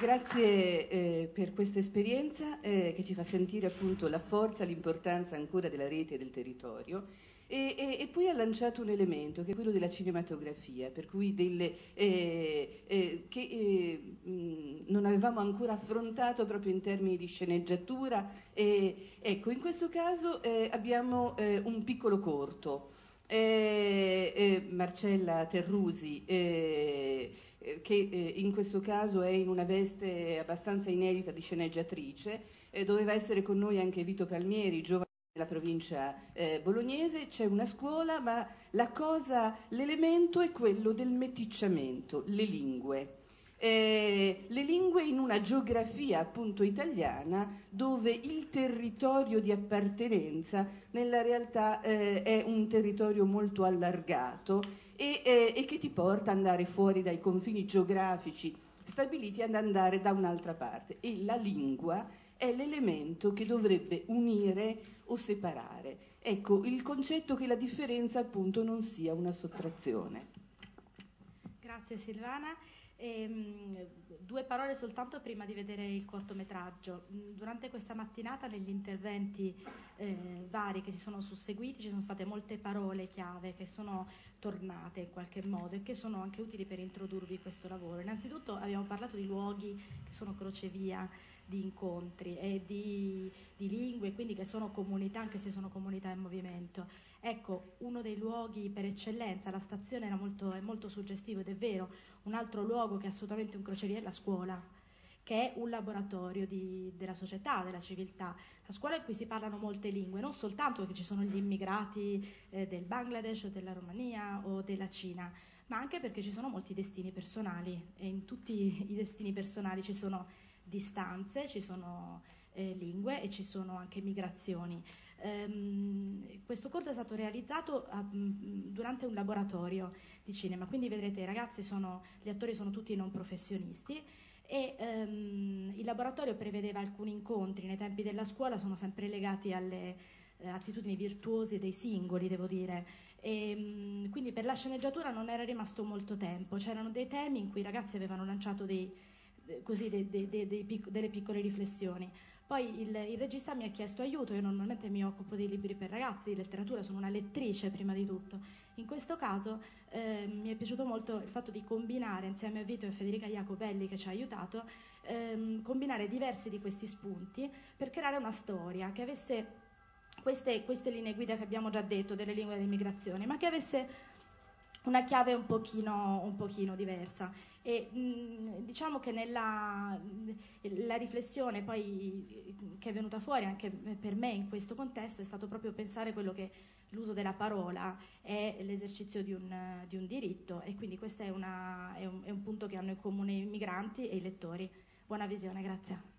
Grazie per questa esperienza che ci fa sentire appunto la forza, l'importanza ancora della rete e del territorio. E poi ha lanciato un elemento che è quello della cinematografia, per cui non avevamo ancora affrontato proprio in termini di sceneggiatura. Ecco, in questo caso abbiamo un piccolo corto. Marcella Terrusi, che in questo caso è in una veste abbastanza inedita di sceneggiatrice, doveva essere con noi anche Vito Palmieri, giovane della provincia bolognese. C'è una scuola, ma l'elemento è quello del meticciamento, le lingue. Le lingue in una geografia appunto italiana dove il territorio di appartenenza nella realtà è un territorio molto allargato e che ti porta ad andare fuori dai confini geografici stabiliti ad andare da un'altra parte, e la lingua è l'elemento che dovrebbe unire o separare. Ecco, il concetto che la differenza appunto non sia una sottrazione. Grazie Silvana. Due parole soltanto prima di vedere il cortometraggio. Durante questa mattinata negli interventi vari che si sono susseguiti ci sono state molte parole chiave che sono tornate in qualche modo e che sono anche utili per introdurvi questo lavoro. Innanzitutto abbiamo parlato di luoghi che sono crocevia di incontri e di lingue, quindi che sono comunità, anche se sono comunità in movimento. Ecco, uno dei luoghi per eccellenza, la stazione è molto suggestivo ed è vero. Un altro luogo che è assolutamente un crocevia è la scuola, che è un laboratorio della società, della civiltà. La scuola in cui si parlano molte lingue, non soltanto perché ci sono gli immigrati del Bangladesh o della Romania o della Cina, ma anche perché ci sono molti destini personali e in tutti i destini personali ci sono distanze, ci sono lingue e ci sono anche migrazioni. Questo corto è stato realizzato durante un laboratorio di cinema, quindi vedrete gli attori sono tutti non professionisti e il laboratorio prevedeva alcuni incontri nei tempi della scuola, sono sempre legati alle attitudini virtuose dei singoli, devo dire. Quindi per la sceneggiatura non era rimasto molto tempo, c'erano dei temi in cui i ragazzi avevano lanciato delle piccole riflessioni. Poi il regista mi ha chiesto aiuto, io normalmente mi occupo di libri per ragazzi, di letteratura, sono una lettrice prima di tutto. In questo caso mi è piaciuto molto il fatto di combinare, insieme a Vito e Federica Jacopelli che ci ha aiutato, combinare diversi di questi spunti per creare una storia che avesse queste linee guida che abbiamo già detto delle lingue dell'immigrazione, ma che avesse una chiave un pochino diversa. E diciamo che la riflessione poi che è venuta fuori anche per me in questo contesto è stato proprio pensare quello che l'uso della parola è l'esercizio di un diritto, e quindi questo è un punto che hanno in comune i migranti e i lettori. Buona visione, grazie.